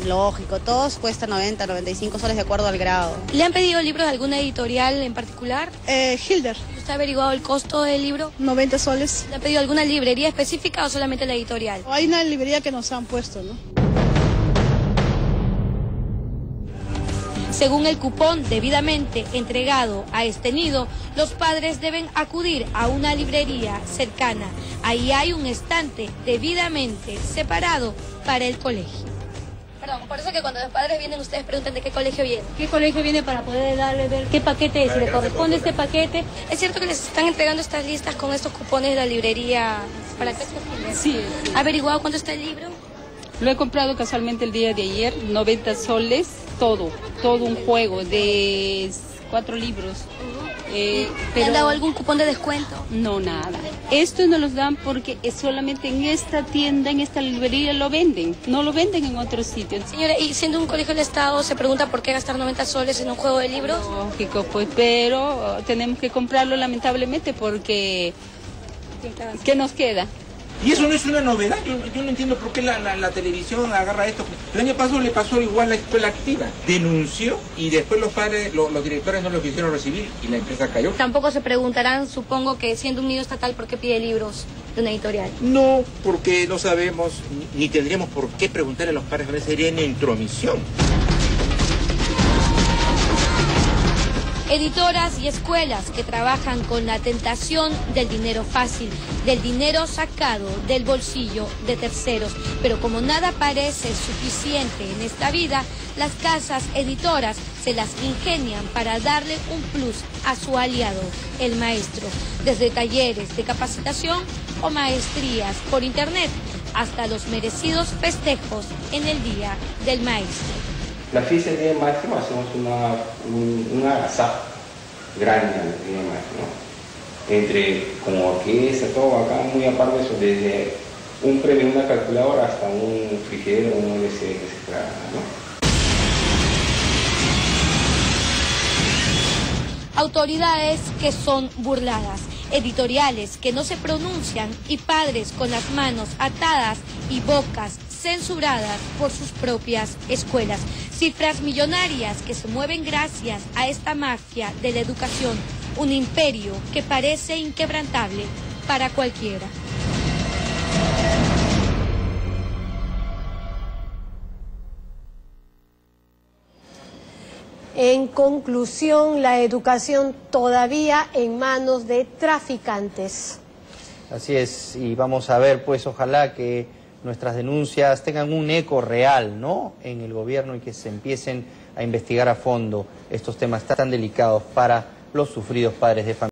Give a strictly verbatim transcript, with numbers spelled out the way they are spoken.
lógico, todos cuestan noventa, noventa y cinco soles de acuerdo al grado. ¿Le han pedido libros de alguna editorial en particular? Eh, Hilder. ¿Usted ha averiguado el costo del libro? noventa soles. ¿Le han pedido alguna librería específica o solamente la editorial? Hay una librería que nos han puesto, ¿no? Según el cupón debidamente entregado a este nido, los padres deben acudir a una librería cercana. Ahí hay un estante debidamente separado para el colegio. Perdón, por eso que cuando los padres vienen ustedes preguntan de qué colegio viene. ¿Qué colegio viene para poder darle ver qué paquete es? Si le corresponde este paquete. ¿Es cierto que les están entregando estas listas con estos cupones de la librería para que se Sí. ¿Ha averiguado cuánto está el libro? Lo he comprado casualmente el día de ayer, noventa soles, todo, todo un juego de cuatro libros. Eh, ¿Le pero han dado algún cupón de descuento? No, nada. Esto no los dan porque es solamente en esta tienda, en esta librería lo venden, no lo venden en otros sitios. Señora, y siendo un colegio del Estado, ¿se pregunta por qué gastar noventa soles en un juego de libros? Lógico, pues, pero tenemos que comprarlo lamentablemente porque ¿qué nos queda? Y eso no es una novedad, yo, yo no entiendo por qué la, la, la televisión agarra esto. El año pasado le pasó igual a la escuela activa, denunció y después los padres, lo, los directores no lo quisieron recibir y la empresa cayó. Tampoco se preguntarán, supongo que siendo un nido estatal, ¿por qué pide libros de una editorial? No, porque no sabemos, ni, ni tendríamos por qué preguntarle a los padres, no sería una intromisión. Editoras y escuelas que trabajan con la tentación del dinero fácil, del dinero sacado del bolsillo de terceros. Pero como nada parece suficiente en esta vida, las casas editoras se las ingenian para darle un plus a su aliado, el maestro. Desde talleres de capacitación o maestrías por internet, hasta los merecidos festejos en el Día del Maestro. La fiesta del Día del Maestro hacemos una, un, un agasajo grande al Día del Maestro, ¿no? Entre como orquesta, todo acá, muy aparte de eso, desde un premio, una calculadora hasta un frigidaire, un U S B que se traga, ¿no? Autoridades que son burladas, editoriales que no se pronuncian y padres con las manos atadas y bocas censuradas por sus propias escuelas. Cifras millonarias que se mueven gracias a esta mafia de la educación, un imperio que parece inquebrantable para cualquiera. En conclusión, la educación todavía en manos de traficantes. Así es, y vamos a ver, pues, ojalá que nuestras denuncias tengan un eco real, ¿no?, en el gobierno y que se empiecen a investigar a fondo estos temas tan delicados para los sufridos padres de familia.